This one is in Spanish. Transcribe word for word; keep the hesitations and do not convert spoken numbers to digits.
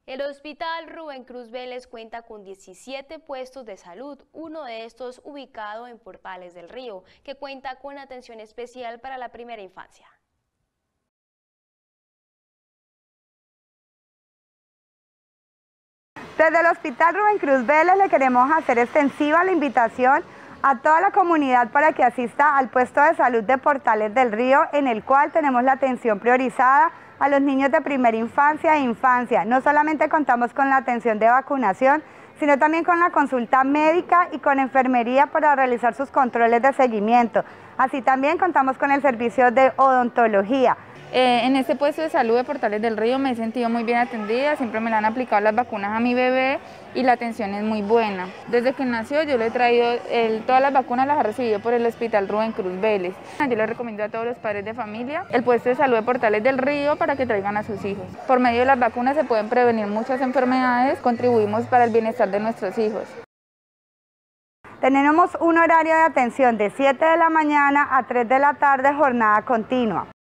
El Hospital Rubén Cruz Vélez cuenta con diecisiete puestos de salud, uno de estos ubicado en Portales del Río, que cuenta con atención especial para la primera infancia. Desde el Hospital Rubén Cruz Vélez le queremos hacer extensiva la invitación a toda la comunidad para que asista al puesto de salud de Portales del Río, en el cual tenemos la atención priorizada a los niños de primera infancia e infancia. No solamente contamos con la atención de vacunación, sino también con la consulta médica y con enfermería para realizar sus controles de seguimiento. Así también contamos con el servicio de odontología. Eh, en este puesto de salud de Portales del Río me he sentido muy bien atendida, siempre me le han aplicado las vacunas a mi bebé y la atención es muy buena. Desde que nació yo le he traído, el, todas las vacunas las ha recibido por el Hospital Rubén Cruz Vélez. Yo le recomiendo a todos los padres de familia el puesto de salud de Portales del Río para que traigan a sus hijos. Por medio de las vacunas se pueden prevenir muchas enfermedades, contribuimos para el bienestar de nuestros hijos. Tenemos un horario de atención de siete de la mañana a tres de la tarde, jornada continua.